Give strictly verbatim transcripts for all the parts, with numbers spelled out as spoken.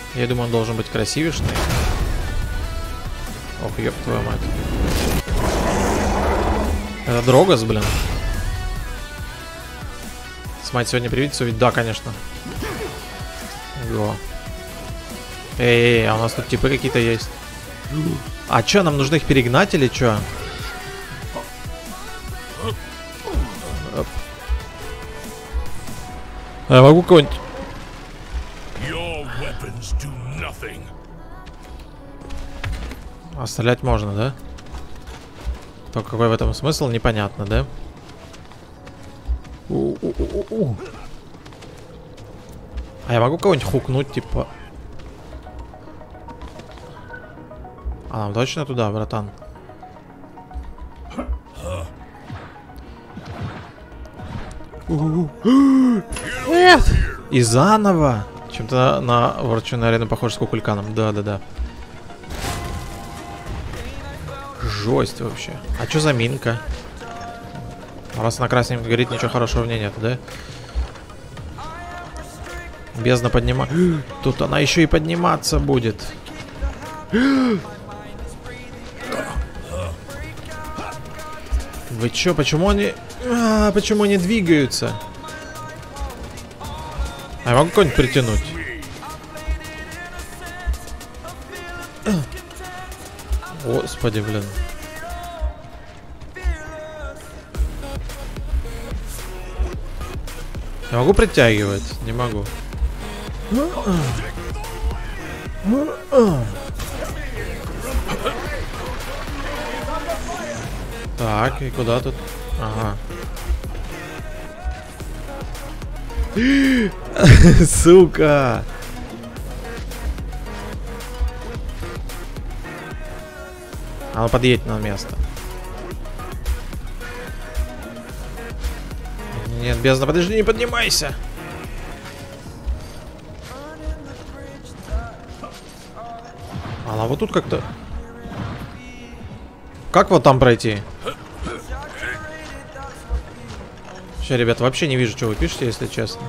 Я думаю, он должен быть красивешный. Ох, ёб твою мать. Это Дрогос, блин. Смать сегодня привидится увидеть? Да, конечно. Го. Эй, а у нас тут типы какие-то есть. А чё, нам нужно их перегнать или чё? Я могу кого-нибудь... А стрелять можно, да? Только какой в этом смысл, непонятно, да? У-у-у-у-у. А я могу кого-нибудь хукнуть, типа... А нам точно туда, братан? Нет! И заново! Чем-то на ворчуную арену похоже с кукульканом. Да-да-да. Жесть вообще. А что за минка? Раз на красненьком горит, ничего хорошего в ней нет, да? Бездна поднима... Тут она еще и подниматься будет. Вы чё, почему они... А, почему они двигаются? А я могу кого-нибудь притянуть? Господи, блин. Я могу притягивать? Не могу. Так, и куда тут? Ага. Сука! А ну подъедь на место. Нет, бездна, подожди, не поднимайся. А вот тут как-то... Как вот там пройти? Сейчас, ребята, вообще не вижу, что вы пишете, если честно.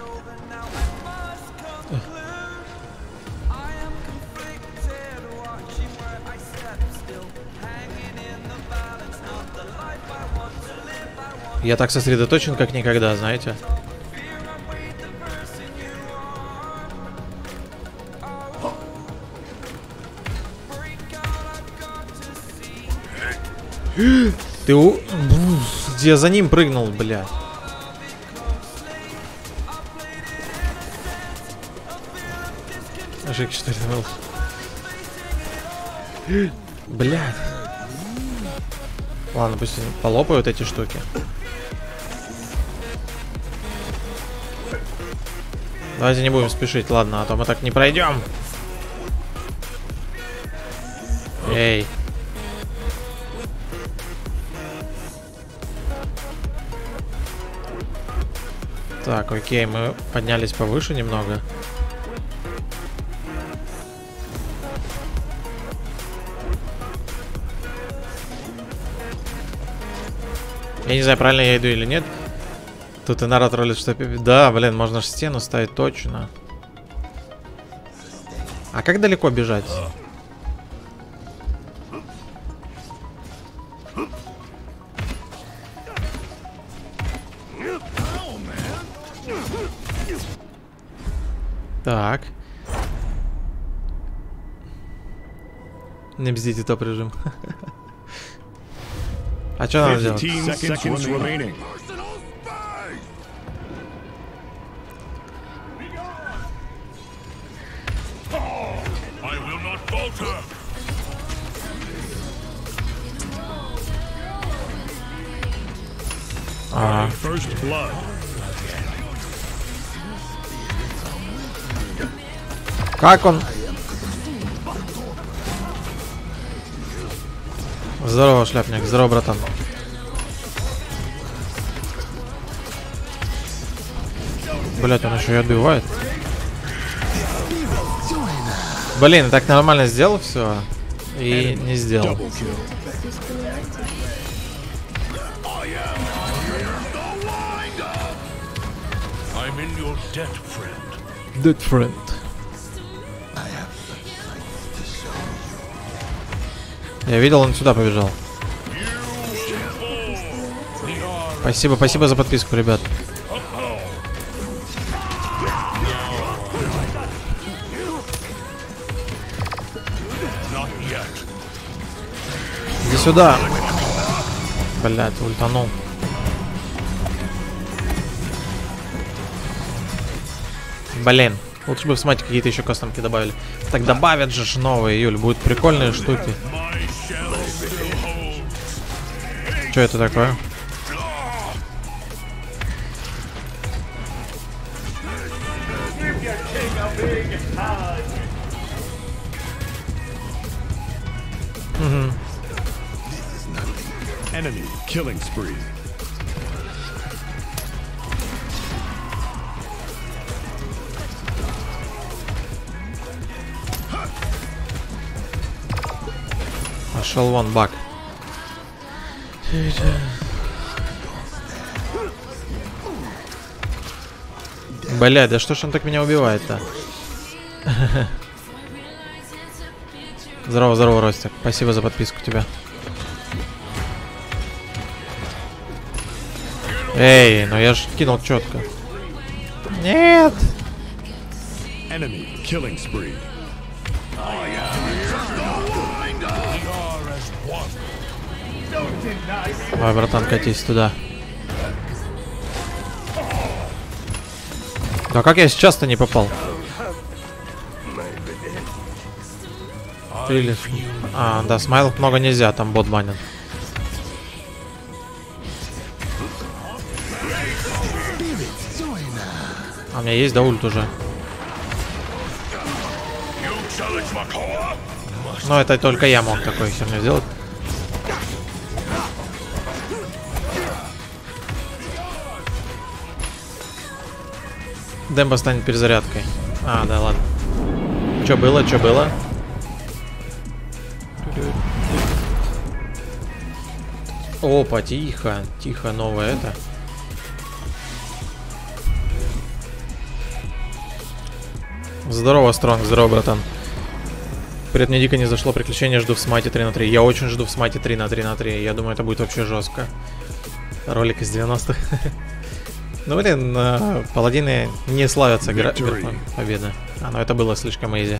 Я так сосредоточен, как никогда, знаете. Ты у... Где за ним прыгнул, бля? Жик четыре ноль. Блядь. Ладно, пусть они полопают эти штуки. Давайте не будем спешить, ладно, а то мы так не пройдем. Эй. Так, окей, мы поднялись повыше немного. Я не знаю, правильно я иду или нет. Тут и народ ролит, что... Да, блин, можно же стену ставить точно. А как далеко бежать? Так. Не бздите, топ режим. А что надо делать? А. Как он? Здорово, шляпник. Здорово, братан. Блять, он еще и отбивает. Блин, так нормально сделал все и не сделал. Dead friend. Я видел, он сюда побежал. Спасибо, спасибо за подписку, ребят. Иди сюда. Блядь, ультанул. Блин, лучше бы в смате какие-то еще кастомки добавили. Так добавят же ж новые, Юль, будут прикольные штуки. Что это такое? Угу. Enemy killing spree. Пошел вон баг. Бля, да что ж он так меня убивает-то? Здорово, здорово, Ростик. Спасибо за подписку тебя. Эй, ну я ж кинул четко. Нет. Enemy killing spree. Давай, братан, катись туда. Да как я сейчас-то не попал? Или... А, да, смайлов много нельзя, там бот банен. А у меня есть, да, ульт уже. Но это только я мог такой херню сделать. Дембо станет перезарядкой. А, да, ладно. Что было, что было? Опа, тихо, тихо, новое это. Здорово, Стронг, здорово, братан. Привет, мне дико не зашло приключение, жду в смайте три на три. Я очень жду в смайте три на три на три. Я думаю, это будет вообще жестко. Ролик из девяностых. Ну, блин, паладины не славятся графиком победы. А, ну это было слишком изи.